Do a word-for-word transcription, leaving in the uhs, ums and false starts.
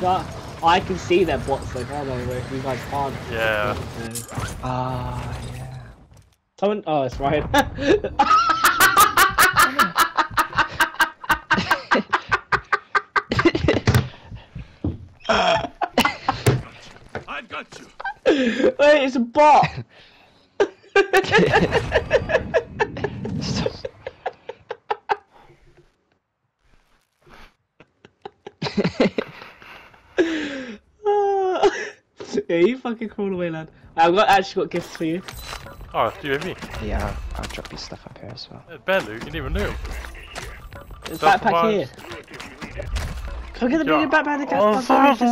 that. I can see their bots though, can't I? Where you guys can't. Yeah. Ah, yeah. Someone. Oh, it's right. I got you. Wait, it's a bot. Yeah, you fucking crawl away, lad. I've got actually got gifts for you. Oh, do you and me? Yeah, I'll, I'll drop your stuff up here as well. Uh, bear loot, you didn't even know. There's a backpack here. Come get the Yeah. backpack. Oh, sorry.